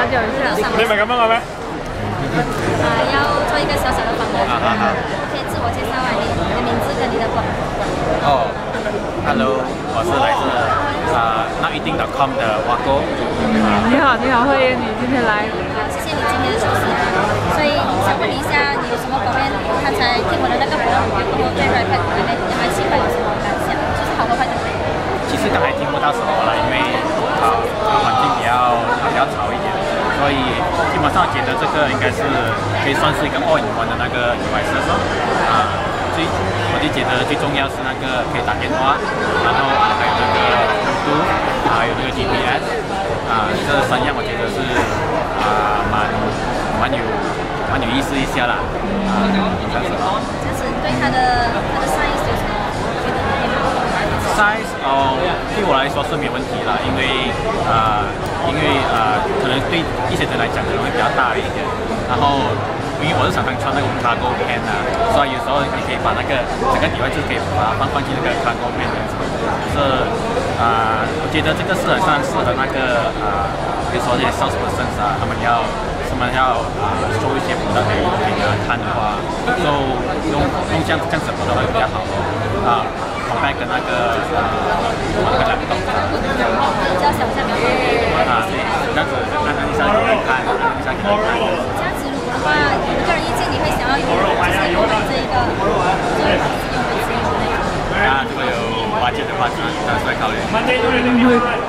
久一下。 你咪咁樣嘅咩？ 要做一个小小的访问。可以自我介绍啊，你的名字跟你的哦 ，Hello， 我是来自notEating.com 的挖沟。 你好，你好，慧妍，你今天来。 谢谢你今天的出席。所以想问你一下，你有什么方面？刚才听我的那个活动过后，对 Rapid 里面你们兴奋有什么感想？就是好和坏的。 其实刚才听不到什么了，因为环境比较吵一点，所以基本上觉得这个应该是可以算是一个all-in-one的那个 devices 我就觉得最重要是那个可以打电话，然后还有那个速度，还有那个 GPS，这三样我觉得是蛮有意思一下啦。 这样子对它的 size 有什么觉得 ？size 对我来说是没问题啦，因为可能对一些人来讲可能会比较大一点，然后。因为我是常常穿那种 cargo pant 所以有时候你可以把那个整个底外就可以把它放进那个 cargo pant 这样子。我觉得这个是很算适合那个比如说这些 salesperson 他们要收一些补的给他看的话，就用这样子补的会比较好compare 跟那个laptop。 比较想象的。 对，这样子按一下给你看，按一下给你看。 这样子如果的话，你个人意见你会想要就是购买这一个就是用为自由的那种。 如果有budget的话，当然是会考虑。